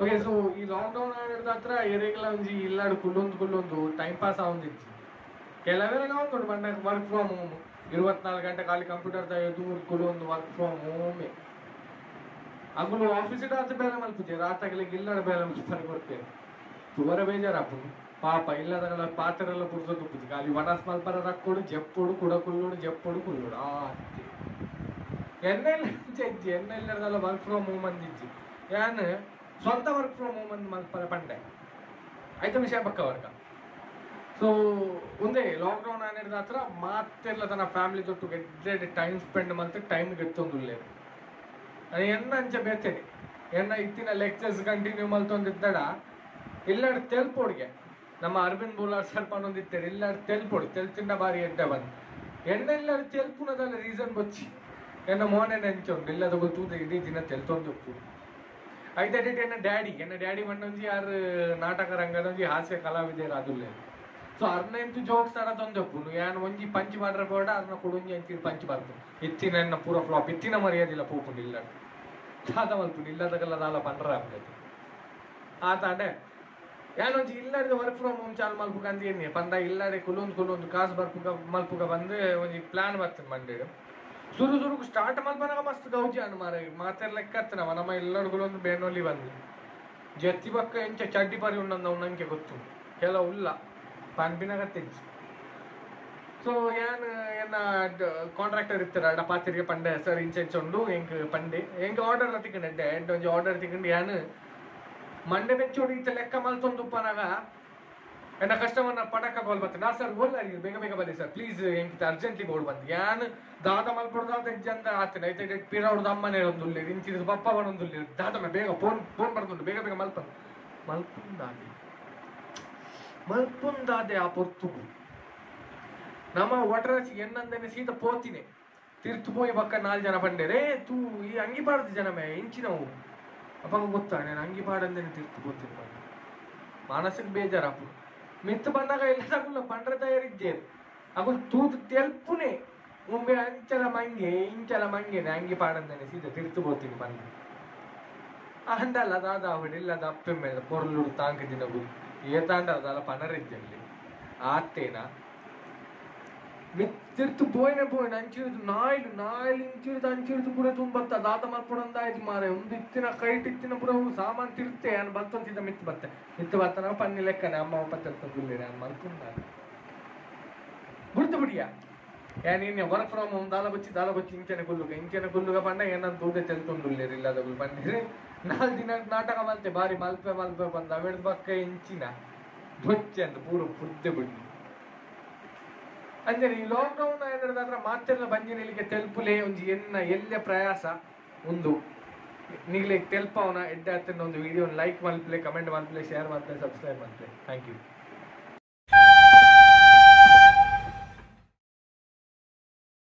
Okay so ಈ lockdown ಆಗಿರೋದ ಹತ್ರ ಏರಿಯಾಗೆಲ್ಲ ಒಂಜಿ ಇಲ್ಲಾಡು ಕುಲ್ಲೊಂದು ಟೈಮ್ ಪಾಸ್ ಆಗೊಂದಿತ್ತು ಕೆಲವೆಲ್ಲ ನಾವು ಬಂದ ವರ್ಕ್ ಫ್ರಮ್ ಹೋಮ್ 24 ಗಂಟೆ ಖಾಲಿ ಕಂಪ್ಯೂಟರ್ ದೂರ ಕುಲ್ಲೊಂದು ವರ್ಕ್ ಫ್ರಮ್ ಹೋಮೆ ಅಂಗುಲು ಆಫೀಸ್ ಆತ ಬೇರೆ ಮಲ್ಪುಜೆ ರಾತ್ರಿಗೆ ಇಲ್ಲಾಡ ಬೇರೆ ಮಲ್ಪನೆ ಕೊಡ್ತೇವೆ ತುವರ ಬೇಜಾರಪ್ಪು ಪಾಪ ಇಲ್ಲದ ಪಾತ್ರೆಲ್ಲ ಪುರ್ಸೋದು ಉಪ್ಪುಜಿ ಖಾಲಿ ವನಸ್ ಮಲ್ಪರ ರಕ್ಕೋಡು ಜಪ್ಪೋಡು ಕುಡಕುಲ್ಲೋಡು ಜಪ್ಪೋಡು ಕುಲ್ಲೋಡು ಎಣ್ಣೆಲ್ಲ ಇಜ್ಜಿ ಎಣ್ಣೆಲ್ಲದಲ್ಲ ವರ್ಕ್ ಫ್ರಮ್ ಹೋಮ್ ಅಂದಿಜ್ಜಿ ಯಾನ್ ಸ್ವಂತ ವರ್ಕ್ ಫ್ರಮ್ ಹೋಮ್ ಅಂದ್ ಮಲ್ಪರ ಪಂಡೆ ಆಯ್ತ ವಿಷಯ ಪಕ್ಕ ವರ್ಗ ಸೊ ಒಂದೇ ಲಾಕ್ಡೌನ್ ಆಗಿರೋದ ಹತ್ರ ಮಾತೆಲ್ಲ ತನ್ನ ಫ್ಯಾಮಿಲಿ ಜೊತೆ ಗೆಡ್ಡೆ ಟೈಮ್ ಸ್ಪೆಂಡ್ ಮಾಡ್ತಾ ಟೈಮ್ ಗೆತ್ತೊಂದುಲ್ಲೇರು ಎನ್ನ ಅಂಚೆ ಬೇತೇನೆ ಎನ್ನ ಇತ್ತಿನ ಲೆಕ್ಚರ್ಸ್ ಕಂಟಿನ್ಯೂ ಮಲ್ತೊಂದಿದ್ದಡ ಇಲ್ಲಾಡು ತೆಲ್ಪೋಡ್ಗೆ ನಮ್ಮ ಅರವಿಂದ್ ಬೋಲಾರ್ ಸರ್ ಪನ್ನೊಂದಿತ್ತೇನೆ ಇಲ್ಲಾಡು ತೆಲ್ಪೋಡು ತೆಲ್ತಿಂಡ ಬಾರಿ ಎಡ್ಡೆ ಬಂದು ಎಣ್ಣೆಲ್ಲಾಡು ತೆಲ್ಪುನದಲ್ಲ ರೀಸನ್ ಬಚ್ಚಿ ಎನ್ನ ಮೋನೆ ನೆಂಚೊಂಡು ಇಲ್ಲದ ಗೊತ್ತುಂದು ಇಡೀ ದಿನ ತೆಲ್ತೊಂದುಪ್ಪು ಐದೆಡೆ ಎನ್ನ ಡ್ಯಾಡಿ ಮಣ್ಣೊಂಜಿ ಯಾರು ನಾಟಕ ರಂಗದೊಂಜಿ ಹಾಸ್ಯ ಕಲಾವಿದರು ಅದುಲ್ಲೇ ಸೊ ಅರ್ನೆಂಟು ಜೋಕ್ಸ್ ತರ ತೊಂದಪ್ಪು ಯಾನ್ ಒಂಜಿ ಪಂಚ್ ಮಾಡ್ರೆ ಬೇಡ ಅದನ್ನ ಕೊಡೊಂಜಿ ಅಂಚಿ ಪಂಚ್ ಬರ್ತು ಇತ್ತಿನ ಎನ್ನ ಪೂರ ಫ್ಲಾಪ್ ಇತ್ತಿನ ಮರ್ಯಾದಿಲ್ಲ ಪೋಪುಂಡು ಇಲ್ಲ ದಾದ ಮಲ್ಪುಂಡು ಇಲ್ಲದಕ್ಕೆಲ್ಲ ದಾಲ ಪಂಡ್ರ ಆಗ್ತೈತಿ ಆತಾಂಡೆ ಯಾನೊಂಜಿ ಇಲ್ಲಾಡಿದ ವರ್ಕ್ ಫ್ರಮ್ ಹೋಮ್ ಚಾಲ್ ಮಲ್ಪುಗ ಅಂತ ಏನೇ ಪಂಡ ಇಲ್ಲಾಡೆ ಕುಲ್ಲೊಂದು ಕಾಸು ಮಲ್ಪುಗ ಬಂದು ಒಂಜಿ ಪ್ಲಾನ್ ಬರ್ತದೆ ಮಂಡೇಡು ಸುರುಕು ಸ್ಟಾರ್ಟ್ ಮಲ್ಪನಾಗ ಮಸ್ತ್ ಗೌಜಿ ಅನ್ನು ಮಾರ ಮಾತೆಲ್ಲ ಲೆಕ್ಕ ನಮ್ಮ ನಮ್ಮ ಎಲ್ಲರಿಗೊಂದು ಬೇನೊಲ್ಲಿ ಬಂದು ಜತ್ತಿ ಪಕ್ಕ ಎಂಚ ಚಡ್ಡಿ ಪರಿ ಉಂಡಂದ ನಂಗೆ ಗೊತ್ತು ಕೆಲವು ಇಲ್ಲ ಪನ್ಪಿನಾಗ ತೆಜ್ಜಿ ಸೊ ಏನ್ ಏನ ಕಾಂಟ್ರಾಕ್ಟರ್ ಇರ್ತಾರೆ ಅಡ ಪಾತಿರಿಗೆ ಪಂಡೆ ಸರ್ ಇಂಚೆಂಚ ಉಂಡು ಎಂಕ್ ಪಂಡೆ ಎಂಕ್ ಆರ್ಡರ್ ತಿಕ್ಕಂಡೆ ಒಂಜಿ ಆರ್ಡರ್ ತಿಕ್ಕಂಡು ಯಾನ್ ಮಂಡೆ ಬೆಚ್ಚೋಡಿ ಈತ ಲೆಕ್ಕ ಮಲ್ತೊಂದುಪ್ಪನಾಗ ಎನ್ನ ಕಸ್ಟಮರ್ನ ಪಟಕ ಕಾಲ್ ಬರ್ತದೆ ನಾ ಸರ್ ಓಲ್ಲ ಬೇಗ ಬನ್ನಿ ಸರ್ ಪ್ಲೀಸ್ ಎಂಕಿತ ಅರ್ಜೆಂಟ್ಲಿ ಬೋರ್ಡ್ ಬಂದು ಯಾನ್ ದಾದ ಮಲ್ಪೊಡ್ದಾದ ಎಜ್ಜಂದ ಆತನ ಐತೆ ಪಿರೌಡ್ದು ಅಮ್ಮನೇ ಒಂದುಲ್ಲಿ ಇಂಚಿನ ಪಪ್ಪ ಒಂದುಲ್ಲಿ ದಾದಮ್ಮ ಬೇಗ ಫೋನ್ ಬರ್ತುಂಡು ಬೇಗ ಮಲ್ಪುಂದಾದೆ ಆ ಪೊರ್ತುಗು ನಮ್ಮ ಒಟರಾಚಿ ಎನ್ನಂದನೆ ಸೀತ ಪೋತಿನೇ ತಿರ್ತು ಪೋಯಿ ಬಕ್ಕ 4 ಜನ ಪಂಡೆ ರೇ ತೂ ಈ ಅಂಗಿ ಪಾಡ್ದು ಜನಮೇ ಇಂಚಿನವು ಅಪ್ಪ ಗೊತ್ತಾ ನಾನು ಅಂಗಿ ಪಾಡಂದೇನೆ ತಿರ್ತು ಪೋತೀನಿ ಮಾನಸಿಕ ಬೇಜಾರಪ್ಪು ಮಿತ್ತು ಬಂದಾಗ ಎಲ್ಲ ಪಂಡ್ರೆ ತಯಾರಿದ್ದೇರು ಅವು ತೂತು ತೆಲ್ಪುನೆ ಮುಂಬೆ ಇಂಚಲ ಮಂಗೆ ಅಂಗಿ ಪಾಡಂದೇನೆ ಸೀದಾ ತಿರ್ತು ಪೋತೀನಿ ಬಂದು ಅಂದಲ್ಲ ದಾದ ಅವಳು ಇಲ್ಲದ ಅಪ್ಪೆ ಮೇಲೆ ಪೊರ್ಲು ತಾಂಕ ದಿನವು ಏತಾಂಡದಲ್ಲ ಪನರಿದ್ದಲ್ಲಿ ಆತ್ತೇನ ಮಿತ್ತಿರ್ತು ಪೋಯ್ನೆ ಅಂಚಿರುದು ನಾಯಿಲು ಇಂಚಿರುದು ಪೂರ ತುಂಬತ್ತ ದಾದ ಮಲ್ಪೊಡಂದಾಯ್ತು ಮಾರೆ ಒಂದು ಇತ್ತಿನ ಕೈಟ್ ಇತ್ತಿನ ಪೂರ ಸಾಮಾನು ತಿರ್ತೆ ಅನ್ ಬರ್ತೊಂತಿದ್ದ ಮಿತ್ತು ಬರ್ತನ ಪನ್ನಿ ಲೆಕ್ಕನೆ ಅಮ್ಮ ಪತ್ತುಳ್ಳಿ ನಾನು ಮಲ್ಪುಂಡ ಗುರ್ತು ಬಿಡಿಯ ಏನೇನು ವರ್ಕ್ ಫ್ರಮ್ ಹೋಮ್ ದಾಲ ಬಚ್ಚಿ ಇಂಚನೆ ಗುಲ್ಲುಗ ಪಂಡ ಏನಂತ ತೂದೆ ತೆಲ್ತೊಂದುಲ್ಲೇರಿ ಇಲ್ಲದ ಪಂಡಿರಿ 4 ದಿನ ನಾಟಕ ಮಲ್ತೆ ಬಾರಿ ಮಲ್ಪೆ ಬಂದ ಅವೆಡ್ ಬಕ್ಕ ಇಂಚಿನ ಬೊಚ್ಚೆ ಅಂತ ಪೂರ ಪುದ್ದೆ ಬಿಡಿ ಅಂದ್ರೆ ಈ ಲಾಕ್ಡೌನ್ ಏನಾದ್ರೆ ಮಾತೆಲ್ಲ ಬಂಜಿನಲ್ಲಿಗೆ ತೆಲ್ಪುಲೆ ಒಂಜಿ ಎಲ್ಲೆ ಪ್ರಯಾಸ ಒಂದು ನಿಗ್ಲೆ ತೆಲ್ಪವನ ಎಡ್ಡೆ ಹತ್ತಿನ ಒಂದು ವಿಡಿಯೋ ಲೈಕ್ ಮಲ್ಪಲೆ ಕಮೆಂಟ್ ಮಲ್ಪಲೆ ಶೇರ್ ಮಲ್ಪಲೆ ಸಬ್ಸ್ಕ್ರೈಬ್ ಮಲ್ಪಲೆ ಥ್ಯಾಂಕ್ ಯು.